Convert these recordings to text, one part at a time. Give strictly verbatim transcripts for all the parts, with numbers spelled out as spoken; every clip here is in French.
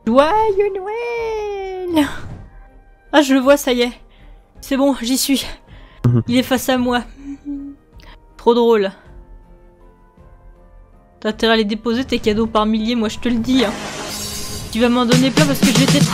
Joyeux Noël! Ah, je le vois, ça y est. C'est bon, j'y suis. Il est face à moi. Trop drôle. T'as intérêt à les déposer tes cadeaux par milliers, moi je te le dis. Hein. Tu vas m'en donner plein parce que je vais t'être...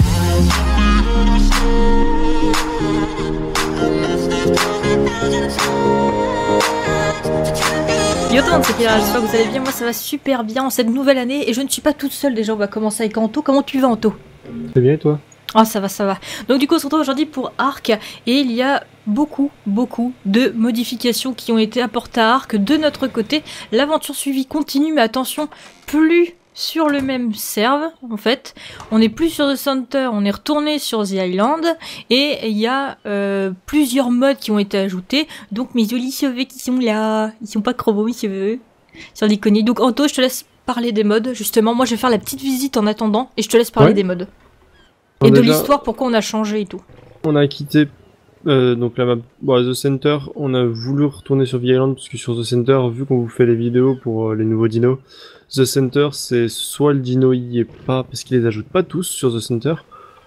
Yo tout le monde, c'est Pierre, j'espère que vous allez bien, moi ça va super bien en cette nouvelle année et je ne suis pas toute seule déjà, on va commencer avec Anto. Comment tu vas Anto? C'est bien et toi? Ah, ça va, ça va. Donc du coup on se retrouve aujourd'hui pour Ark et il y a beaucoup, beaucoup de modifications qui ont été apportées à Ark de notre côté. L'aventure suivie continue, mais attention, plus sur le même serve en fait. On n'est plus sur The Center, on est retourné sur The Island et il y a euh, plusieurs modes qui ont été ajoutés. Donc mes jolis cheveux qui sont là, ils sont pas crevaux mes cheveux, sans déconner. Donc Anto, je te laisse parler des modes justement. Moi je vais faire la petite visite en attendant et je te laisse parler ouais. des modes. Et de l'histoire, pourquoi on a changé et tout. On a quitté euh, donc la map bon, The Center, on a voulu retourner sur The Island parce que sur The Center, vu qu'on vous fait les vidéos pour euh, les nouveaux dinos, The Center c'est soit le dino y est pas parce qu'ils les ajoutent pas tous sur The Center,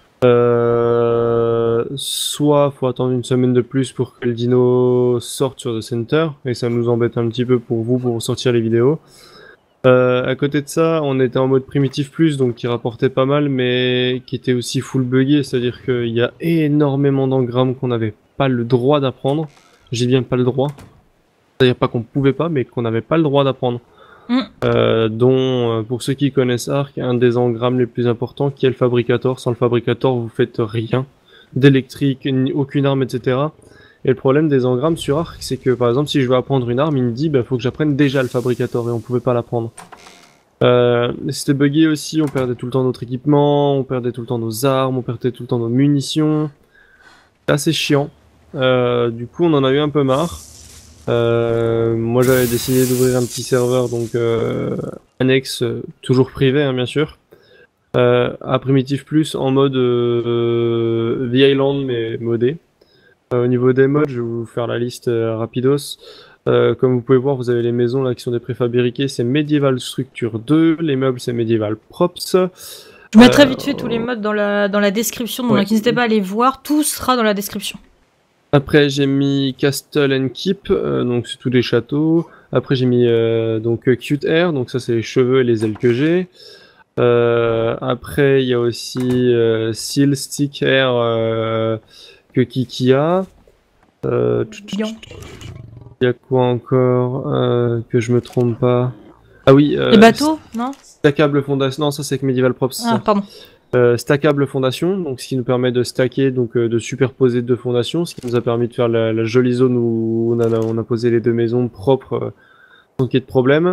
euh, soit faut attendre une semaine de plus pour que le dino sorte sur The Center et ça nous embête un petit peu pour vous pour sortir les vidéos. Euh, à côté de ça, on était en mode primitif plus, donc qui rapportait pas mal, mais qui était aussi full buggé, c'est-à-dire qu'il y a énormément d'engrammes qu'on n'avait pas le droit d'apprendre. J'ai bien pas le droit. C'est-à-dire pas qu'on pouvait pas, mais qu'on n'avait pas le droit d'apprendre. Mm. Euh, dont, pour ceux qui connaissent Ark, un des engrammes les plus importants, qui est le Fabricator. Sans le Fabricator, vous faites rien d'électrique, aucune arme, et cetera. Et le problème des engrammes sur Ark, c'est que par exemple si je veux apprendre une arme, il me dit bah faut que j'apprenne déjà le Fabricator et on pouvait pas l'apprendre. Euh, c'était buggé aussi, on perdait tout le temps notre équipement, on perdait tout le temps nos armes, on perdait tout le temps nos munitions. C'est assez chiant. Euh, du coup on en a eu un peu marre. Euh, moi j'avais décidé d'ouvrir un petit serveur donc euh, annexe, euh, toujours privé hein, bien sûr. Euh, à Primitive Plus en mode euh, The Island mais modé. Euh, au niveau des modes, je vais vous faire la liste euh, rapidos. Euh, comme vous pouvez voir, vous avez les maisons là qui sont des préfabriqués, c'est Medieval Structure deux, les meubles c'est Medieval Props. Je mettrai euh, vite fait tous les modes dans la, dans la description, donc ouais. N'hésitez pas à les voir, tout sera dans la description. Après j'ai mis Castle and Keep, euh, donc c'est tous des châteaux. Après j'ai mis euh, donc Cute Hair, donc ça c'est les cheveux et les ailes que j'ai. Euh, après il y a aussi euh, Seal Stick Hair euh, que Kiki a. Euh, il y a quoi encore euh, que je me trompe pas. Ah oui. Euh, les bateaux, non Stackable fondation. Non, ça c'est que Medieval Props. Ah, pardon. Euh, stackable fondation, donc ce qui nous permet de stacker, donc euh, de superposer deux fondations, ce qui nous a permis de faire la, la jolie zone où on a, on a posé les deux maisons propres euh, sans qu'il y ait de problème.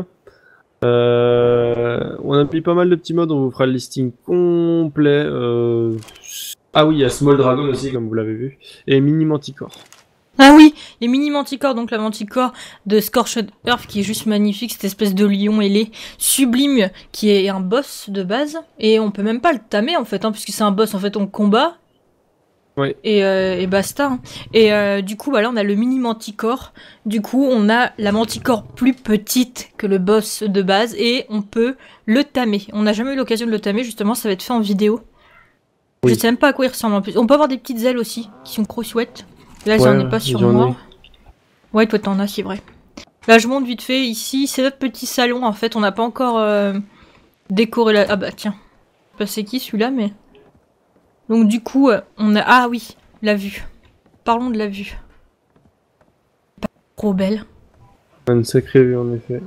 Euh, on a mis pas mal de petits modes, on vous fera le listing complet. Euh... Ah oui, il y a Small Dragon aussi, comme vous l'avez vu, et Mini Manticore. Ah oui, les Mini Manticore, donc la Manticore de Scorched Earth qui est juste magnifique, cette espèce de lion ailé sublime qui est un boss de base, et on peut même pas le tamer en fait, hein, puisque c'est un boss en fait on combat. Ouais. Et, euh, et basta. Hein. Et euh, du coup, bah là, on a le mini Manticore. Du coup, on a la Manticore plus petite que le boss de base et on peut le tamer. On n'a jamais eu l'occasion de le tamer, justement, ça va être fait en vidéo. Oui. Je sais même pas à quoi il ressemble en plus. On peut avoir des petites ailes aussi, qui sont trop chouettes. Là, ouais, j'en ai pas sur moi. Ouais, toi, t'en as, c'est vrai. Là, je monte vite fait. Ici, c'est notre petit salon, en fait. On n'a pas encore euh, décoré la... Ah bah, tiens. Je sais pas c'est qui, celui-là, mais... Donc du coup, on a... Ah oui, la vue. Parlons de la vue. Pas trop belle. Une sacrée vue en effet.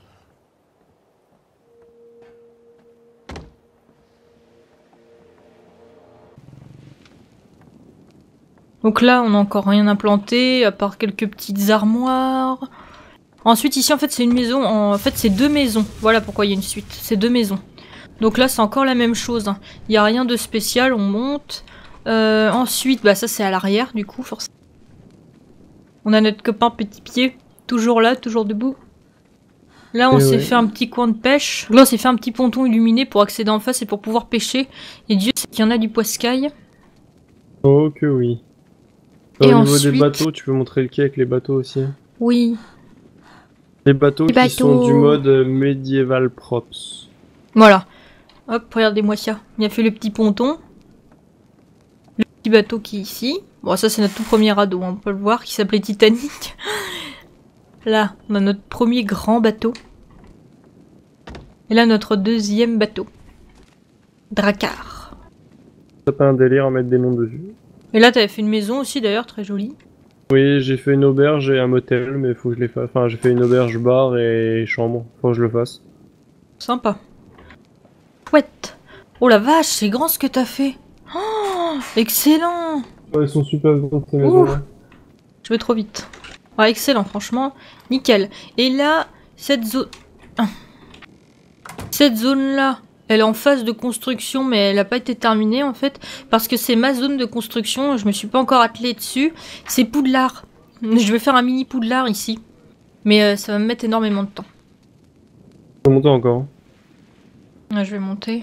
Donc là, on n'a encore rien implanté, à part quelques petites armoires. Ensuite, ici, en fait, c'est une maison. En fait, c'est deux maisons. Voilà pourquoi il y a une suite. C'est deux maisons. Donc là, c'est encore la même chose. Il hein. n'y a rien de spécial, on monte. Euh, ensuite, bah ça c'est à l'arrière du coup, forcément. On a notre copain Petit Pied, toujours là, toujours debout. Là, on s'est ouais. fait un petit coin de pêche. Là, on s'est fait un petit ponton illuminé pour accéder en face et pour pouvoir pêcher. Et Dieu sait qu'il y en a du poiscaille. Oh que oui. Et au ensuite... niveau des bateaux, tu peux montrer le quai avec les bateaux aussi. Oui. Les bateaux les qui bateaux... sont du mode Medieval Props. Voilà. Hop, regardez-moi ça. Il a fait le petit ponton. Le petit bateau qui est ici. Bon, ça c'est notre tout premier radeau, hein, on peut le voir, qui s'appelait Titanic. Là, on a notre premier grand bateau. Et là, notre deuxième bateau. Drakkar. T'as pas un délire à mettre des noms dessus? Et là, t'avais fait une maison aussi d'ailleurs, très jolie. Oui, j'ai fait une auberge et un motel, mais faut que je les fasse. Enfin, j'ai fait une auberge, bar et chambre. Faut que je le fasse. Sympa. Chouette. Oh la vache, c'est grand ce que t'as fait. Oh, excellent. Ouais, ils sont super grands ces maisons-là. Je vais trop vite. Ah, excellent, franchement, nickel. Et là, cette zone... Cette zone-là, elle est en phase de construction, mais elle n'a pas été terminée en fait, parce que c'est ma zone de construction, je me suis pas encore attelée dessus. C'est Poudlard. Je vais faire un mini Poudlard ici. Mais euh, ça va me mettre énormément de temps. Je vais monter encore. Ah, je vais monter.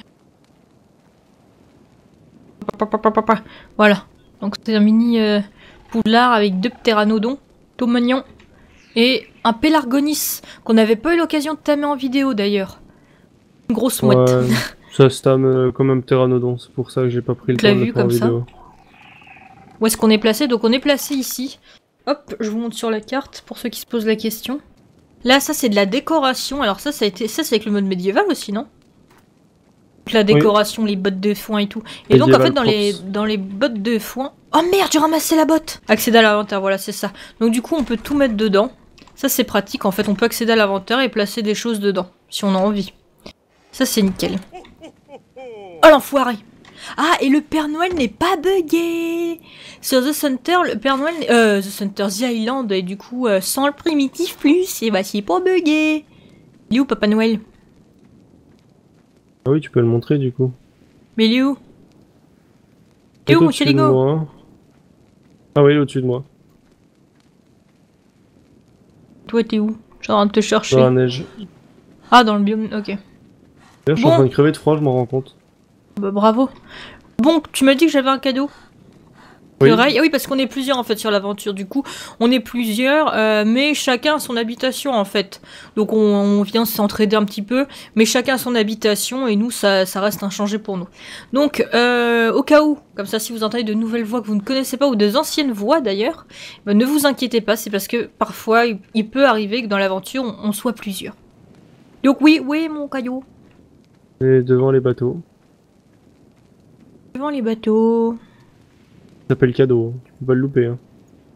Voilà. Donc c'est un mini euh, Poudlard avec deux ptéranodons, tout mignon, et un pélargonis, qu'on n'avait pas eu l'occasion de tamer en vidéo d'ailleurs. Une grosse mouette. Ouais, ça se tame euh, comme un ptéranodon, c'est pour ça que j'ai pas pris le Tu temps l'as de le vu faire en comme ça? vidéo. Où est-ce qu'on est placé? Donc on est placé ici. Hop, je vous montre sur la carte pour ceux qui se posent la question. Là, ça c'est de la décoration. Alors ça, ça a été, ça c'est avec le mode médiéval aussi, non? Donc, la décoration, oui. Les bottes de foin et tout. Et médiéval donc en fait, dans les, dans les bottes de foin... Oh merde, j'ai ramassé la botte! Accéder à l'inventaire, voilà, c'est ça. Donc du coup, on peut tout mettre dedans. Ça c'est pratique, en fait, on peut accéder à l'inventaire et placer des choses dedans, si on a envie. Ça c'est nickel. Oh l'enfoiré! Ah, et le Père Noël n'est pas buggé! Sur The Center, le Père Noël... Euh, The Center, The Island, et du coup, euh, sans le primitif plus, et bah c'est pas buggé! Il est où, Papa Noël? Ah oui, tu peux le montrer, du coup. Mais il est où? Il est où, mon Chaligo? Ah oui, il est au-dessus de moi. Toi, t'es où? Je suis en train de te chercher. Dans la neige. Ah, dans le biome, ok. D'ailleurs, je suis bon. en train de crever de froid, je m'en rends compte. Bah, bravo. Bon, tu m'as dit que j'avais un cadeau. Oui. Ah oui, parce qu'on est plusieurs en fait sur l'aventure. Du coup, on est plusieurs, euh, mais chacun a son habitation en fait. Donc on, on vient s'entraider un petit peu, mais chacun a son habitation et nous, ça, ça reste inchangé pour nous. Donc, euh, au cas où, comme ça, si vous entendez de nouvelles voix que vous ne connaissez pas ou des anciennes voix d'ailleurs, bah, ne vous inquiétez pas, c'est parce que parfois, il, il peut arriver que dans l'aventure, on, on soit plusieurs. Donc oui, oui, mon caillou. Et devant les bateaux. Devant les bateaux. Ça s'appelle cadeau, hein. Tu peux pas le louper. Hein.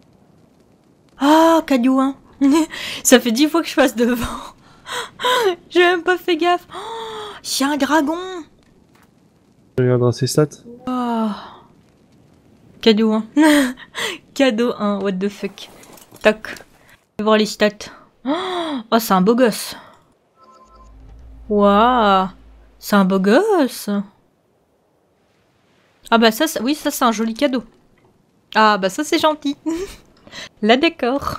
Ah, cadeau, hein. Ça fait dix fois que je passe devant. J'ai même pas fait gaffe. Oh, c'est un dragon. Je regarderai ses stats. Oh. Cadeau, hein. Cadeau, hein. What the fuck. Toc. Je vais voir les stats. Oh, c'est un beau gosse. Waouh. C'est un beau gosse. Ah bah ça, ça oui, ça c'est un joli cadeau. Ah bah ça c'est gentil. Là d'accord.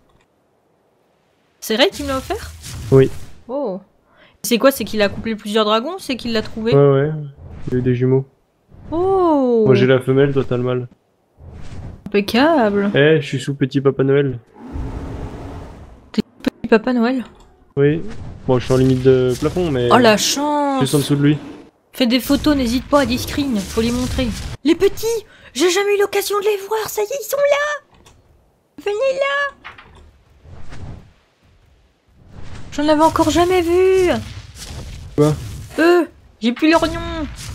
C'est Ray qui me l'a offert? Oui. Oh. C'est quoi? C'est qu'il a couplé plusieurs dragons? C'est qu'il l'a trouvé? Ouais ouais. Il y a eu des jumeaux. Oh. Moi j'ai la femelle, toi t'as le mâle. Impeccable. Eh, hey, je suis sous petit Papa Noël. T'es petit Papa Noël? Oui. Bon, je suis en limite de plafond, mais... Oh la chance. Juste en dessous de lui. Fais des photos, n'hésite pas à des screens, faut les montrer. Les petits, j'ai jamais eu l'occasion de les voir, ça y est, ils sont là. Venez là. J'en avais encore jamais vu. Quoi? Eux, j'ai plus leur nom.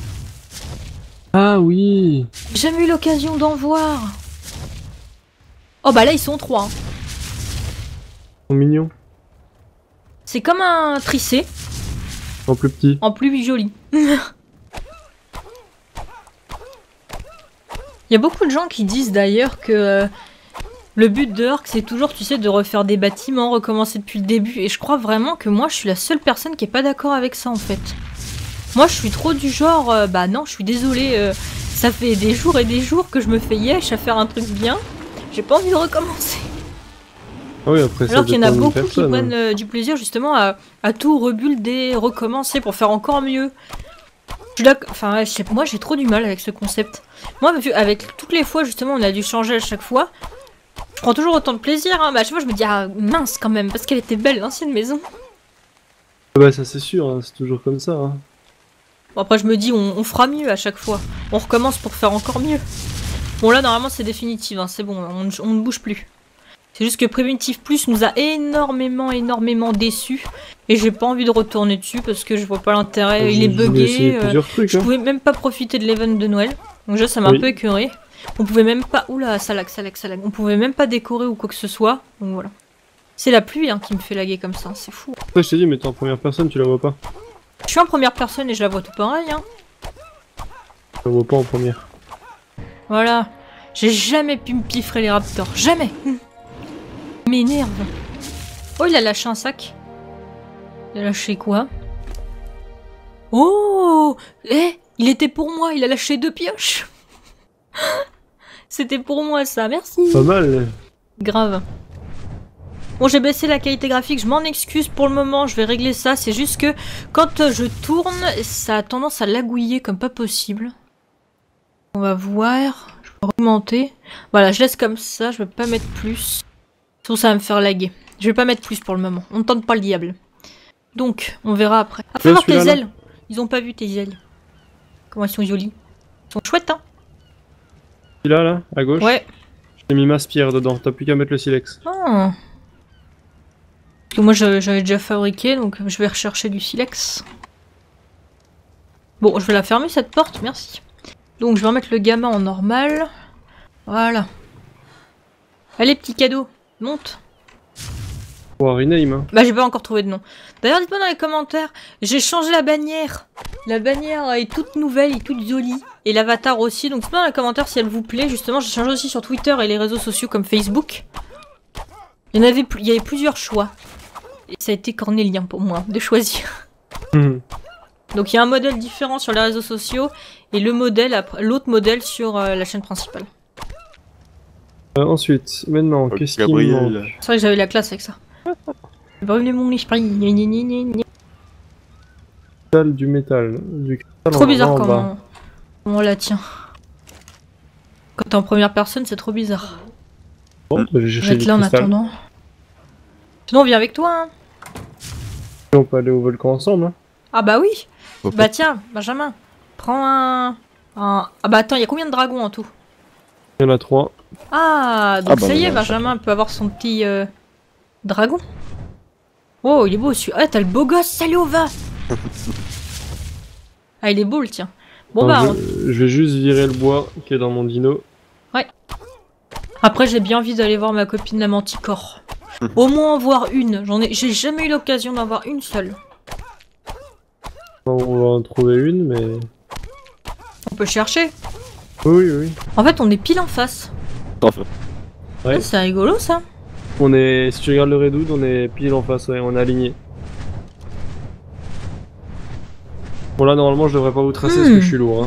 Ah oui. J'ai jamais eu l'occasion d'en voir. Oh bah là, ils sont trois. Hein. Ils sont mignons. C'est comme un tricé. En plus petit. En plus joli. Il y a beaucoup de gens qui disent d'ailleurs que euh, le but de Orc c'est toujours, tu sais, de refaire des bâtiments, recommencer depuis le début. Et je crois vraiment que moi je suis la seule personne qui est pas d'accord avec ça en fait. Moi je suis trop du genre, euh, bah non, je suis désolée, euh, ça fait des jours et des jours que je me fais yesh à faire un truc bien. J'ai pas envie de recommencer. Ah oui, après, alors qu'il y en a beaucoup personne, qui prennent euh, du plaisir justement à, à tout rebuilder, recommencer pour faire encore mieux. Je suis là, enfin, je sais, moi j'ai trop du mal avec ce concept. Moi, vu avec toutes les fois justement on a dû changer à chaque fois, je prends toujours autant de plaisir. Hein, mais à chaque fois je me dis ah mince quand même parce qu'elle était belle l'ancienne maison. Bah ça c'est sûr, hein, c'est toujours comme ça. Hein. Bon, après je me dis on, on fera mieux à chaque fois. On recommence pour faire encore mieux. Bon là normalement c'est définitif, hein, c'est bon, on, on ne bouge plus. C'est juste que Primitive Plus nous a énormément énormément déçus. Et j'ai pas envie de retourner dessus parce que je vois pas l'intérêt, il est bugué. Euh, trucs, je hein. pouvais même pas profiter de l'event de Noël. Donc déjà ça m'a Oui. un peu écœuré. On pouvait même pas... Oula, ça lag, ça lag, ça lag. On pouvait même pas décorer ou quoi que ce soit. Donc voilà. C'est la pluie hein, qui me fait laguer comme ça, c'est fou. Après je t'ai dit mais t'es en première personne, tu la vois pas. Je suis en première personne et je la vois tout pareil. Hein. Tu la vois pas en première. Voilà. J'ai jamais pu me piffrer les raptors. Jamais. Il m'énerve. Oh, il a lâché un sac. Il a lâché quoi? Oh, eh, il était pour moi. Il a lâché deux pioches. C'était pour moi ça, merci. Pas mal. Grave. Bon, j'ai baissé la qualité graphique, je m'en excuse pour le moment, je vais régler ça. C'est juste que quand je tourne, ça a tendance à lagouiller comme pas possible. On va voir. Je vais augmenter. Voilà, je laisse comme ça, je vais pas mettre plus. Sinon ça va me faire laguer. Je vais pas mettre plus pour le moment. On ne tente pas le diable. Donc, on verra après. Ah, faut voir tes ailes. Ils ont pas vu tes ailes. Comment elles sont jolies. Elles sont chouettes, hein. Celui-là, là, à gauche. Ouais. J'ai mis masse pierre dedans, t'as plus qu'à mettre le silex. Oh. Parce que moi j'avais déjà fabriqué, donc je vais rechercher du silex. Bon, je vais la fermer cette porte, merci. Donc je vais remettre le gamma en normal. Voilà. Allez, petit cadeau, monte. Oh, rename, hein. Bah j'ai pas encore trouvé de nom. D'ailleurs, dites-moi dans les commentaires, j'ai changé la bannière. La bannière est toute nouvelle et toute jolie. Et l'avatar aussi, donc dites-moi dans les commentaires si elle vous plaît. Justement, j'ai changé aussi sur Twitter et les réseaux sociaux comme Facebook. Il y en avait, il y avait plusieurs choix. Et ça a été cornélien pour moi de choisir. Mmh. Donc il y a un modèle différent sur les réseaux sociaux et le modèle, l'autre modèle sur euh, la chaîne principale. Euh, ensuite, maintenant, Oh, qu'est-ce qu'il me manque? C'est vrai que j'avais la classe avec ça. Brûler mon esprit. Gna, gna, gna, gna, gna. Cristal du métal. Du cristal Trop en bizarre bas, en comment bas. on, on la tient. Quand t'es en première personne, c'est trop bizarre. Bon, bah, j'ai Je cherché vais du être là en cristal. attendant. Sinon on vient avec toi, hein. On peut aller au volcan ensemble, hein. Ah bah oui. Oh, Bah tiens, Benjamin, prends un... un... Ah bah attends, il y a combien de dragons en tout? Il y en a trois. Ah, donc Ah bah ça y est, voilà, Benjamin peut avoir son petit euh, dragon. Oh, il est beau celui. Ah, t'as le beau gosse, salut Ova. Ah, il est beau le tien. Bon bah, Alors, on- je... je vais juste virer le bois qui est dans mon dino. après j'ai bien envie d'aller voir ma copine la manticore. Au moins en voir une. J'en ai, j'ai jamais eu l'occasion d'en voir une seule. On va en trouver une, mais... On peut chercher. Oui, oui, oui. En fait, on est pile en face. Enfin, Ouais. Ah, c'est rigolo ça. On est... Si tu regardes le Redwood, on est pile en face, ouais, on est aligné. Bon là, normalement, je devrais pas vous tracer parce Hmm. que je suis lourd, hein.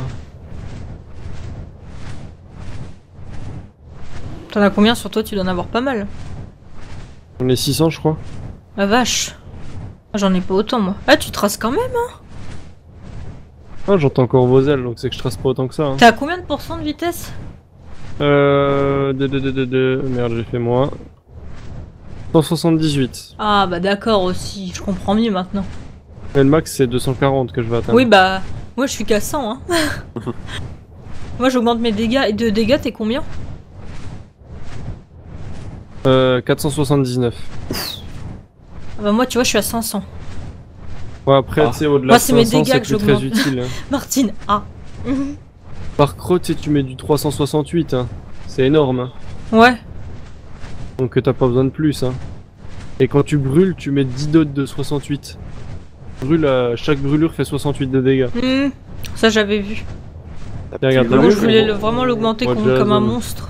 T'en as combien sur toi? Tu dois en avoir pas mal. On est six cents, je crois. La vache. Ah, j'en ai pas autant moi. Ah, tu traces quand même, hein. Ah, j'entends encore vos ailes, donc c'est que je trace pas autant que ça, hein. T'es à combien de pourcents de vitesse? Euh... De, de, de, de, de... Merde, j'ai fait moins. cent soixante-dix-huit. Ah bah d'accord aussi, je comprends mieux maintenant. Et le max, c'est deux cent quarante que je vais atteindre. Oui bah, moi je suis qu'à cent hein. Moi j'augmente mes dégâts, et de dégâts t'es combien? Euh... quatre cent soixante-dix-neuf. Ah bah moi tu vois je suis à cinq cents. Ouais, après, Ah. tu sais, au-delà Moi, de c'est mes cinq cents, dégâts c'est que plus très j'augmente. utile. hein. Martine, ah. Par croc, tu sais, tu mets du trois cent soixante-huit, hein. C'est énorme, hein. Ouais. Donc euh, t'as pas besoin de plus, hein. Et quand tu brûles, tu mets dix dots de soixante-huit. Brûle, euh, chaque brûlure fait soixante-huit de dégâts. Hmm, ça j'avais vu. Et regarde, Moi, t'as Moi vu, je voulais on- le- vraiment l'augmenter on comme, voit comme un déjà, monstre.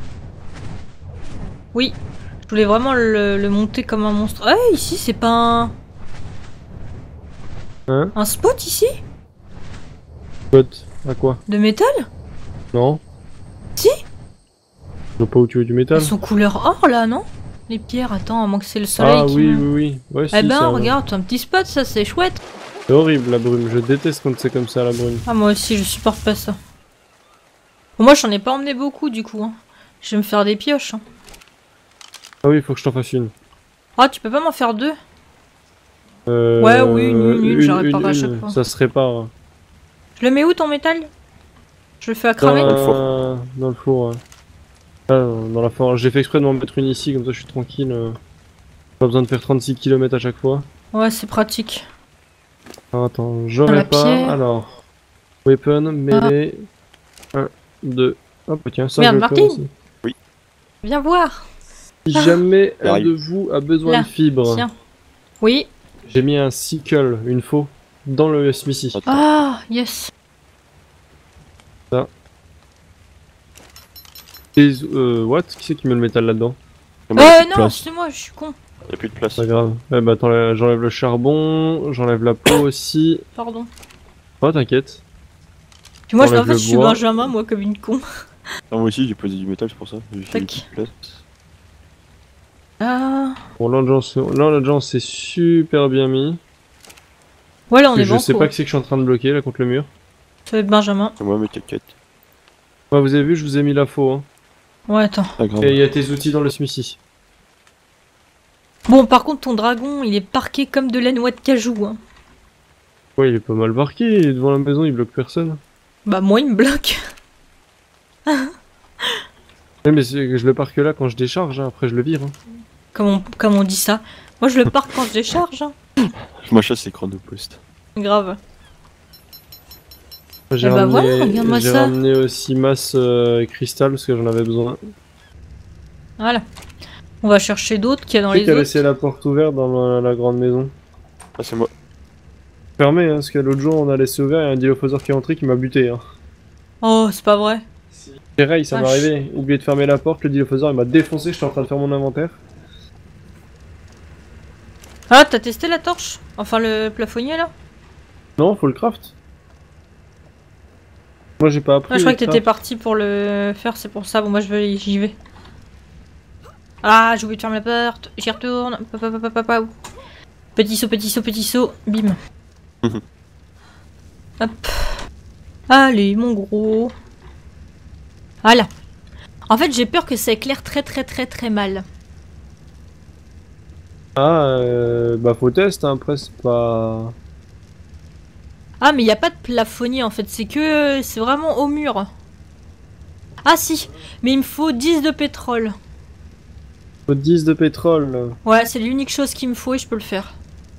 Oui. Je voulais vraiment le, le monter comme un monstre. Ah ici c'est pas un... Hein? Un spot ici? Pote, à quoi? De métal? Non? Si. Je vois pas où tu veux du métal. Elles sont couleur or là, non? Les pierres, attends, à moins que c'est le soleil Ah qui oui, me- oui, oui. Ouais, Eh si, ben ça, regarde, un petit spot, ça c'est chouette. C'est horrible la brume, je déteste quand c'est comme ça la brume. Ah moi aussi, je supporte pas ça. Bon, moi j'en ai pas emmené beaucoup du coup. Hein. Je vais me faire des pioches. Hein. Ah oui, faut que je t'en fasse une. Ah, tu peux pas m'en faire deux? Euh, Ouais, oui, nul, nul, une, j'aurais une, pas à chaque une, fois. Ça se répare. Je le mets où ton métal? Je le fais à cramer? Dans, le four. la... dans le four, ouais. Ah, dans la forge. J'ai fait exprès de m'en mettre une ici, comme ça je suis tranquille. euh. Pas besoin de faire trente-six kilomètres à chaque fois. Ouais, c'est pratique. Alors, attends, Dans la j'aurais pas. pierre. Alors, weapon, melee. un, deux. Hop, tiens, ça Merde, je peux Martine. aussi. Viens voir. Si jamais un J'arrive. de vous a besoin Là, de fibres, Tiens. Oui. j'ai mis un sickle, une faux, dans le smithy. Attends. Ah, yes. Et, euh, what? Qui c'est qui met le métal là-dedans? Moi, y a Euh, plus de non, place. c'est moi, je suis con. Y a plus de place. Pas grave. Eh bah attends, là, j'enlève le charbon, j'enlève la peau aussi. Pardon. Oh, t'inquiète. Puis moi, je, en Enlève fait, le je suis bois. Benjamin, moi, comme une con. Ah, moi aussi j'ai posé du métal, c'est pour ça. J'ai fait Tac. une petite place. Ah. Bon, là, l'agence là, l'agence c'est super bien mis. Ouais, là, on Et est je bon. sais pas que c'est que je suis en train de bloquer là contre le mur. Ça va être Benjamin. Et moi mes caquettes. Ouais, vous avez vu, je vous ai mis la faux. Hein. Ouais, attends. Pas grave. Et il y a tes outils dans le smithy. Bon, par contre, ton dragon, il est parqué comme de la noix de cajou. Hein. Ouais, il est pas mal marqué, il est devant la maison, il bloque personne. Bah, moi, il me bloque. Ouais, mais c'est que je le parque là quand je décharge, hein, après je le vire. Hein. Comme on, comme on dit ça. Moi, je le parque quand je décharge. Hein. Moi chasse c'est chronopost. Grave. J'ai Eh bah ramené, voilà, regarde-moi j'ai ça. ramené aussi masse euh, cristal parce que j'en avais besoin. Voilà. On va chercher d'autres qu'il y a dans Qui les qui a autres. laissé la porte ouverte dans la, la grande maison? Ah c'est moi. Fermé, hein, parce que l'autre jour on a laissé ouvert et un dilophosaure qui est entré qui m'a buté. Hein. Oh, c'est pas vrai. C'est Ray, ça m'est Vache. arrivé. Oublié de fermer la porte, le dilophosaure il m'a défoncé, j'étais en train de faire mon inventaire. Ah, t'as testé la torche? Enfin, le plafonnier, là? Non, faut le craft. Moi j'ai pas appris. Ah, je crois que le t'étais craft. parti pour le faire, c'est pour ça. Bon, moi, je vais, j'y vais. Ah, j'ai oublié de fermer la porte. J'y retourne. Pa, pa, pa, pa, pa, pa. Petit saut, petit saut, petit saut. Bim. Hop. Allez, mon gros. Voilà. En fait, j'ai peur que ça éclaire très, très, très, très mal. Ah, euh, bah faut test, hein, après c'est pas. Ah, mais il n'y a pas de plafonnier, en fait. C'est que... C'est vraiment au mur. Ah, si. Mais il me faut dix de pétrole. Faut dix de pétrole. Ouais, c'est l'unique chose qu'il me faut et je peux le faire.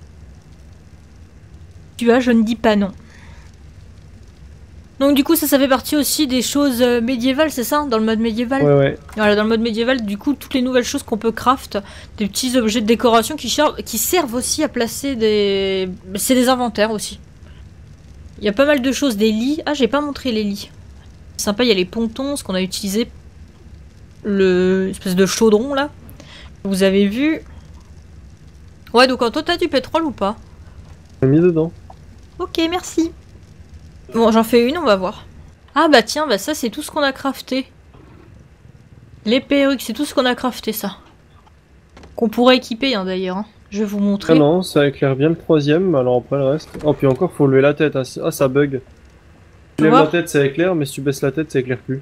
Tu vois, je ne dis pas non. Donc du coup, ça, ça fait partie aussi des choses euh, médiévales, c'est ça? Dans le mode médiéval? Ouais, ouais. Voilà, dans le mode médiéval, du coup, toutes les nouvelles choses qu'on peut craft, des petits objets de décoration qui, char- qui servent aussi à placer des... C'est des inventaires aussi. Il y a pas mal de choses, des lits. Ah, j'ai pas montré les lits. C'est sympa, il y a les pontons, ce qu'on a utilisé. Le... espèce de chaudron, là. Vous avez vu. Ouais, donc toi, t'as du pétrole ou pas? J'ai mis dedans. Ok, merci. Bon, j'en fais une, on va voir. Ah bah tiens, bah ça c'est tout ce qu'on a crafté. Les perruques, c'est tout ce qu'on a crafté, ça. Qu'on pourrait équiper, hein, d'ailleurs. Hein. Je vais vous Ah montrer. non, ça éclaire bien le troisième, alors après le reste. Oh, puis encore, faut lever la tête. Ah, c'est- ah, ça bug. Si tu lèves vois la tête, ça éclaire, mais si tu baisses la tête, ça éclaire plus.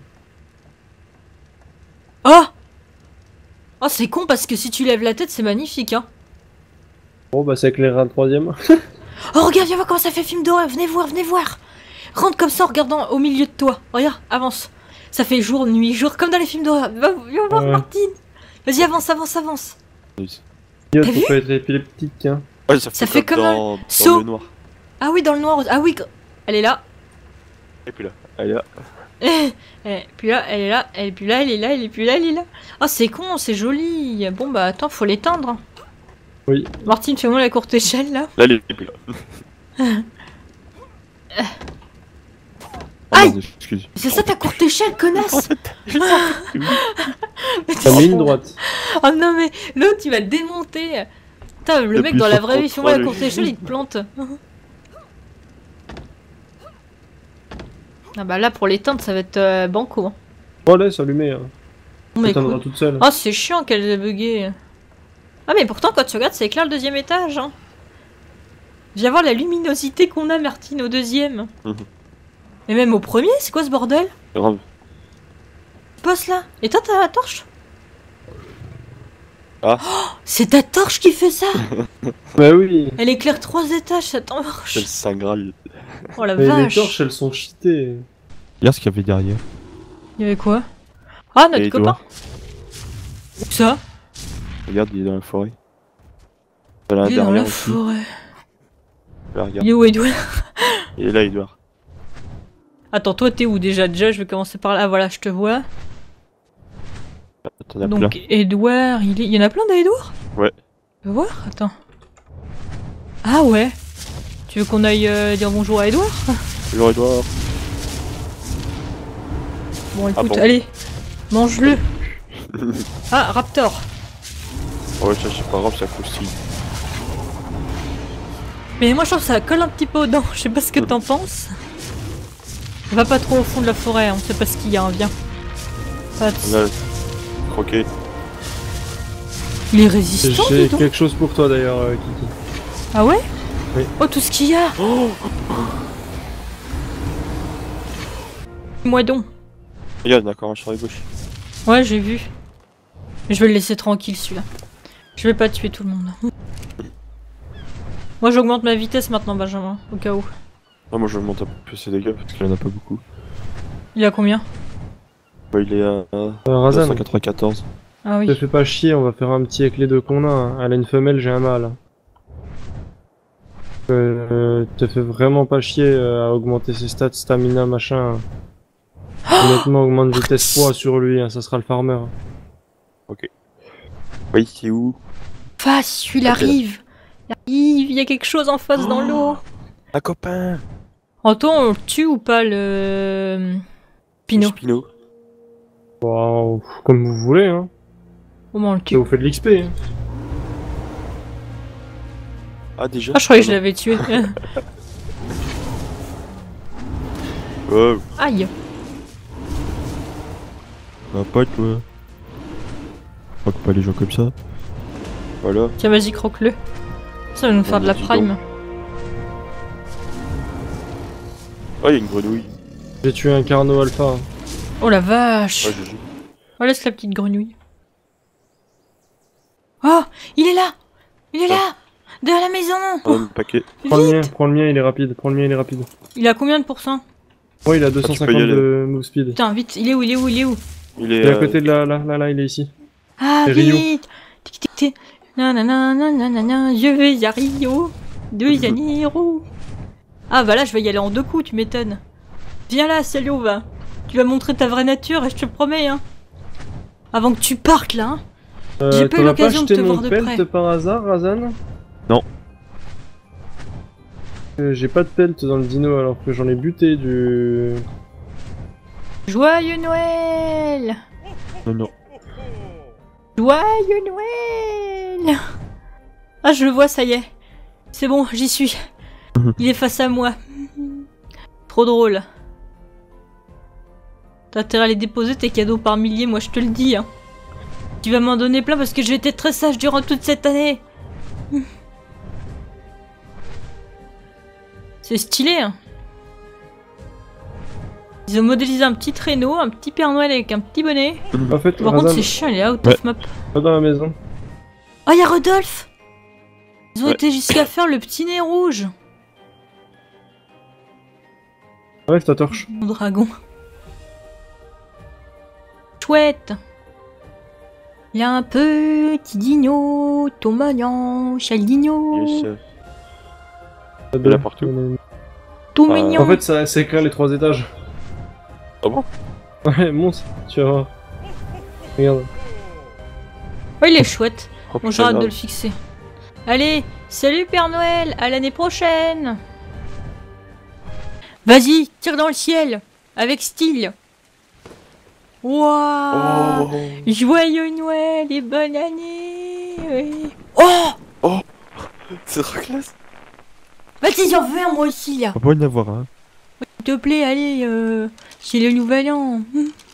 Oh Oh, c'est con parce que si tu lèves la tête, c'est magnifique, hein. Bon, bah ça éclairera le troisième. Oh, regarde, viens voir comment ça fait film d'horreur. Venez voir, venez voir. Rentre comme ça en regardant au milieu de toi. Regarde, avance. Ça fait jour, nuit, jour, comme dans les films d'horreur. Va, viens voir, Ouais. Martine. Vas-y, avance, avance, avance. Yo, T'as faut vu pas être épileptique, hein. Ouais, ça fait, Ça fait comme comme dans, dans saut. le noir. Ah oui, dans le noir. Ah oui, elle est là. Et puis là, elle est là. Et puis là, elle est là, et puis là, elle est là, elle est plus là, elle est là. Ah, c'est con, c'est joli. Bon, bah attends, faut l'éteindre. Oui. Martine, fais-moi la courte échelle là. Là, elle est plus là. Ah, Aïe. merde, excuse. C'est ça ta courte échelle, En connasse. fait, Mais T'as mis une droite. Oh non, mais l'autre, il va le démonter. Putain, le mec Appuie dans la sur vraie vie, fais-moi la contrôle. courte échelle, il te plante. Ah bah là, pour l'éteindre, ça va être euh, banco. Hein. Oh, laisse allumer. Hein. Bon, bah, Ça t'en écoute. toute seule. Oh, c'est chiant qu'elle ait bugué. Ah, mais pourtant, quand tu regardes, ça éclaire le deuxième étage. Hein. Viens voir la luminosité qu'on a, Martine, au deuxième. Mhm. Et même au premier, c'est quoi ce bordel? grave. Passe là. Et toi, t'as la torche? C'est ta torche qui fait ça. Bah oui. Elle éclaire trois étages, cette C'est le torche. Saint Graal. Oh la Mais les vache. torches, elles sont cheatées. Regarde ce qu'il y avait derrière. Il y avait quoi? Ah, notre Et copain. Edouard. Où ça? Regarde, il est dans la forêt. Voilà, Il est dans derrière la aussi. forêt. Là, regarde. Il est où, Edouard? Il est là, Edouard. Attends, toi t'es où déjà? Déjà, je vais commencer par là. Ah, voilà, je te vois. T'en as Donc, plein. Edouard, il, est... il y en a plein d'Edouard? Ouais. Tu veux voir? Attends. Ah ouais. Tu veux qu'on aille euh, dire bonjour à Edouard? Bonjour, Edouard. Bon, écoute, bon allez, mange-le. Ah, Raptor. Ouais, ça c'est pas grave, ça croustille. Mais moi, je trouve que ça colle un petit peu aux dents. Je sais pas ce que t'en penses. Va pas trop au fond de la forêt, on sait pas ce qu'il y a, hein, viens. Pas de- On a croqué. Il est résistant, dis J'ai donc. quelque chose pour toi d'ailleurs, euh, Kiki. Ah ouais? Oui. Oh, tout ce qu'il y a. Oh, Moi donc. regarde, il y en a encore un sur la gauche. Ouais, j'ai vu. Mais je vais le laisser tranquille, celui-là. Je vais pas tuer tout le monde. Moi, j'augmente ma vitesse maintenant, Benjamin, au cas où. Ah, moi je monte un peu ses dégâts parce qu'il y en a pas beaucoup. Il a combien? Bah, il est à, à Euh, Razan, cent quatre-vingt-quatorze. Ah te oui. fais pas chier, on va faire un petit avec les deux qu'on a. Hein. Elle a une femelle, j'ai un mâle. Euh, te fais vraiment pas chier euh, à augmenter ses stats, stamina, machin. Honnêtement, augmente vitesse poids sur lui, hein, ça sera le farmer. Oui, c'est où? Face, il Ok. arrive. Il arrive, il y a quelque chose en face dans l'eau. Un copain! Anton, on le tue ou pas le. Pinot? Spino. Wow, comme vous voulez, hein. Comment on le Ça tue? vous fait de l'X P. Hein. Ah, déjà? Ah, je croyais que je l'avais tué. Oh, Aïe. Va pas toi. Croque pas les gens comme ça. voilà. Tiens, vas-y, croque-le. Ça va nous faire de la Dis donc. prime. Oh, il y a une grenouille. J'ai tué un Carno Alpha. hein. Oh la vache. Ouais, G G. Oh, laisse la petite grenouille. Oh, il est là. Il est là. Derrière la maison. On a un paquet. Prends le mien, Vite. prends le mien, il est rapide. Prends le mien, il est rapide. Il a combien de pourcents? Ouais, il a deux Ah, cent tu peux y cinquante aller. de move speed. Putain, vite. Il est où? Il est où? Il est où? Il est, Il est à euh, côté de là, là, là, là, il est ici. Ah, C'est Rio. vite. Tic, tic, tic. Nanana, nanana, je vais à Rio de Janeiro. Ah, bah là, je vais y aller en deux coups, tu m'étonnes. Viens là, Salio, va. Tu vas montrer ta vraie nature et je te promets, hein. Avant que tu partes, là, hein. Euh, J'ai pas eu t'auras pas l'occasion de acheté te mon voir de pelt près. par hasard, Razan? Non. Euh, J'ai pas de pelt dans le dino alors que j'en ai buté du... Joyeux Noël! Non, non. Joyeux Noël! Ah, je le vois, ça y est. C'est bon, j'y suis. Il est face à moi. Trop drôle. T'as intérêt à les déposer tes cadeaux par milliers, moi je te le dis. Hein. Tu vas m'en donner plein parce que j'ai été très sage durant toute cette année. C'est stylé, hein. Ils ont modélisé un petit traîneau, un petit Père Noël avec un petit bonnet. En fait, Par contre, Razan, c'est chiant, il est out Ouais. of map. pas dans la maison. Oh, il y a Rodolphe! Ils ont Ouais. été jusqu'à faire le petit nez rouge. Bref, ta torche. Mon dragon. Chouette. Il y a un petit dino, tout mignon, Chaldino. yes, euh, T'as Il y en deux. a partout. Tout Ah, mignon. En fait, ça s'éclaire les trois étages. Ah bon? Ouais, monstre, tu vas voir. Regarde. Oh, il est chouette. Oh, Bon, putain, j'arrête de merde. le fixer. Allez, salut Père Noël, à l'année prochaine. Vas-y, tire dans le ciel, avec style. Waouh. Oh, Joyeux Noël et bonne année. Oui. Oh, c'est trop classe. vas-y, j'en veux un moi aussi là. On va pas en avoir un. S'il te plaît, allez, euh, c'est le nouvel an. Hmm.